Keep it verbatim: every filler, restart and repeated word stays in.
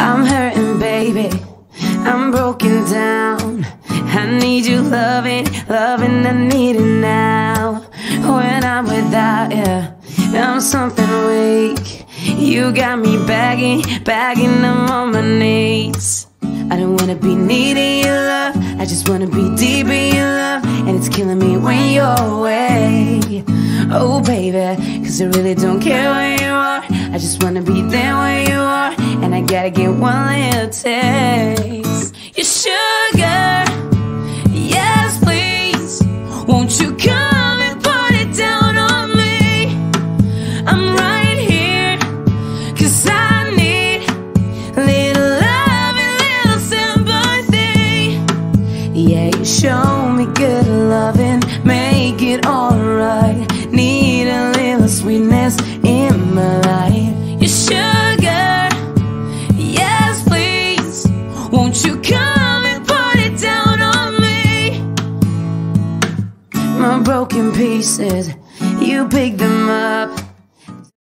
I'm hurting, baby, I'm broken down. I need you loving, loving, I need it now. When I'm without you, I'm something weak. You got me begging, begging, I'm on my knees. I don't wanna be needing your love, I just wanna be deep in your love. And it's killing me when you're away. Oh baby, cause I really don't care where you are, I just wanna be there where you are. And I gotta get one little taste. Your sugar, yes please, won't you come and put it down on me? I'm right here, cause I need a little love and little sympathy. Yeah, you show me good loving, make it alright. Need a little sweetness in my life. Your sugar, yes please, won't you come and put it down on me? My broken pieces, you pick them up.